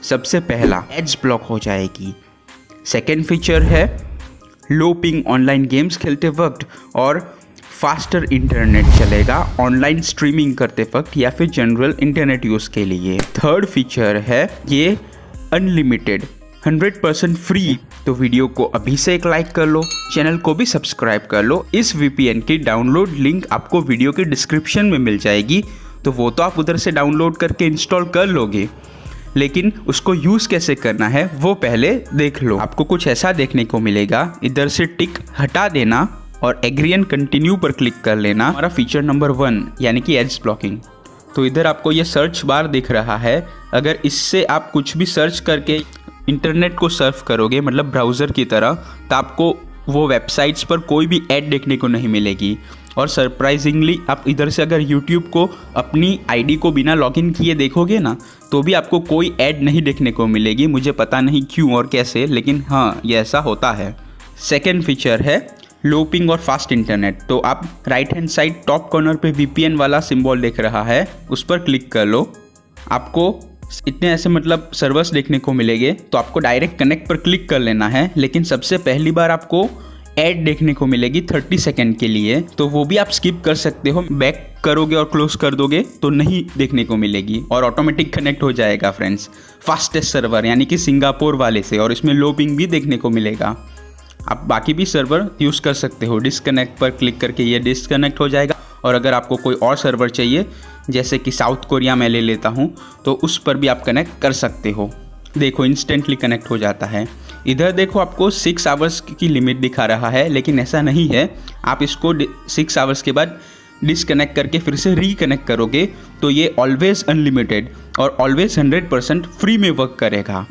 सबसे पहला ads block हो जाएगी। सेकेंड फीचर है लो पिंग ऑनलाइन गेम्स खेलते वक्त और फास्टर इंटरनेट चलेगा ऑनलाइन स्ट्रीमिंग करते वक्त या फिर जनरल इंटरनेट यूज़ के लिए। थर्ड फीचर है ये अनलिमिटेड 100% फ्री। तो वीडियो को अभी से एक लाइक कर लो, चैनल को भी सब्सक्राइब कर लो। इस VPN की डाउनलोड लिंक आपको वीडियो के डिस्क्रिप्शन में मिल जाएगी, तो वो तो आप उधर से डाउनलोड करके इंस्टॉल कर लोगे, लेकिन उसको यूज़ कैसे करना है वो पहले देख लो। आपको कुछ ऐसा देखने को मिलेगा, इधर से टिक हटा देना और एग्री एंड कंटिन्यू पर क्लिक कर लेना। हमारा फीचर नंबर 1 यानी कि एड्स ब्लॉकिंग। तो इधर आपको ये सर्च बार दिख रहा है, अगर इससे आप कुछ भी सर्च करके इंटरनेट को सर्फ करोगे मतलब ब्राउज़र की तरह, तो आपको वो वेबसाइट्स पर कोई भी ऐड देखने को नहीं मिलेगी। और सरप्राइजिंगली आप इधर से अगर YouTube को अपनी आईडी को बिना लॉगिन किए देखोगे ना, तो भी आपको कोई ऐड नहीं देखने को मिलेगी। मुझे पता नहीं क्यों और कैसे, लेकिन हाँ ये ऐसा होता है। सेकेंड फीचर है लो पिंग और फास्ट इंटरनेट। तो आप right hand side top corner पे VPN वाला सिंबल देख रहा है, उस पर क्लिक कर लो। आपको इतने ऐसे मतलब सर्वर्स देखने को मिलेंगे, तो आपको डायरेक्ट कनेक्ट पर क्लिक कर लेना है। लेकिन सबसे पहली बार आपको ऐड देखने को मिलेगी 30 सेकेंड के लिए, तो वो भी आप स्किप कर सकते हो। बैक करोगे और क्लोज कर दोगे तो नहीं देखने को मिलेगी और ऑटोमेटिक कनेक्ट हो जाएगा फ्रेंड्स फास्टेस्ट सर्वर यानी कि सिंगापुर वाले से, और इसमें लो पिंग भी देखने को मिलेगा। आप बाकी भी सर्वर यूज़ कर सकते हो। डिस्कनेक्ट पर क्लिक करके ये डिस्कनेक्ट हो जाएगा, और अगर आपको कोई और सर्वर चाहिए जैसे कि साउथ कोरिया मैं ले लेता हूँ, तो उस पर भी आप कनेक्ट कर सकते हो। देखो इंस्टेंटली कनेक्ट हो जाता है। इधर देखो आपको 6 आवर्स की लिमिट दिखा रहा है, लेकिन ऐसा नहीं है। आप इसको 6 आवर्स के बाद डिसकनेक्ट करके फिर से रिकनेक्ट करोगे तो ये ऑलवेज अनलिमिटेड और ऑलवेज 100% फ्री में वर्क करेगा।